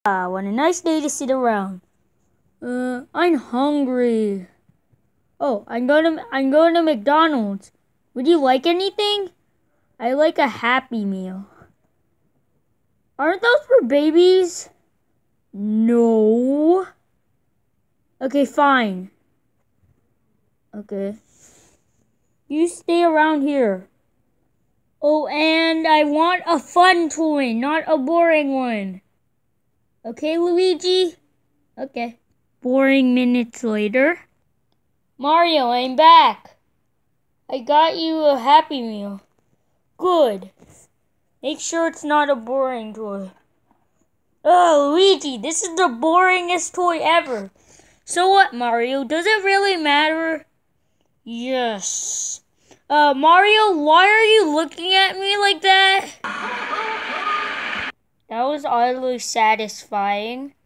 What a nice day to sit around. I'm hungry. Oh, I'm going to McDonald's. Would you like anything? I like a Happy Meal. Aren't those for babies? No. Okay, fine. Okay. You stay around here. Oh, and I want a fun toy, not a boring one. Okay, Luigi? Okay. Boring minutes later. Mario, I'm back. I got you a Happy Meal. Good. Make sure it's not a boring toy. Oh, Luigi, this is the boringest toy ever. So what, Mario? Does it really matter? Yes. Mario, why are you looking at me like that? That was oddly satisfying.